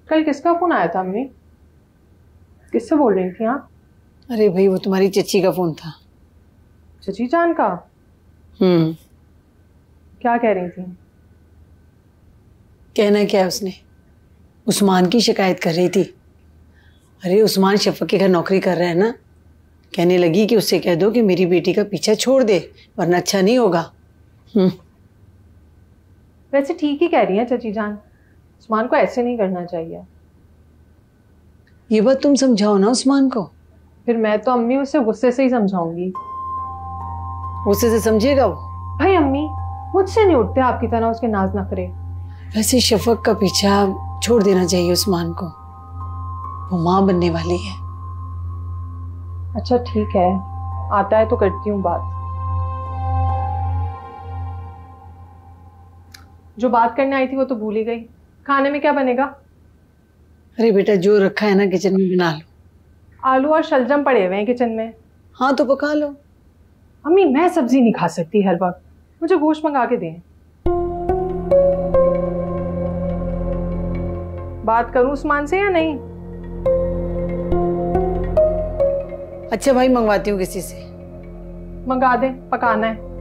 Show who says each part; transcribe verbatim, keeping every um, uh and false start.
Speaker 1: कल किसका फोन आया था अम्मी? किससे बोल रही थी आप?
Speaker 2: अरे भाई वो तुम्हारी चची का फोन था।
Speaker 1: चची जान का?
Speaker 2: हम्म।
Speaker 1: क्या कह रही थी?
Speaker 2: कहना क्या है उसने, उस्मान की शिकायत कर रही थी। अरे उस्मान शफक के घर नौकरी कर रहा है ना, कहने लगी कि उससे कह दो कि मेरी बेटी का पीछा छोड़ दे वरना अच्छा नहीं होगा। हम्म।
Speaker 1: वैसे ठीक ही कह रही है चची जान, उस्मान को ऐसे नहीं करना चाहिए।
Speaker 2: ये बात तुम समझाओ ना उस्मान को।
Speaker 1: फिर मैं तो अम्मी उसे गुस्से से ही समझाऊंगी।
Speaker 2: गुस्से से समझेगा वो?
Speaker 1: भाई अम्मी मुझसे नहीं उठते आपकी तरह उसके नाज नखरे।
Speaker 2: वैसे शफक का पीछा छोड़ देना चाहिए उस्मान को, वो माँ बनने वाली है।
Speaker 1: अच्छा ठीक है, आता है तो करती हूँ बात। जो बात करने आई थी वो तो भूल ही गई। खाने में क्या बनेगा?
Speaker 2: अरे बेटा जो रखा है ना किचन में बना लो।
Speaker 1: आलू और शलजम पड़े हुए हैं किचन में।
Speaker 2: हाँ तो पका लो।
Speaker 1: अम्मी मैं सब्जी नहीं खा सकती हर वक्त, मुझे गोश्त मंगा के दें। बात करूं उस्मान से या नहीं?
Speaker 2: अच्छा भाई मंगवाती हूँ किसी से।
Speaker 1: मंगा दें, पकाना है।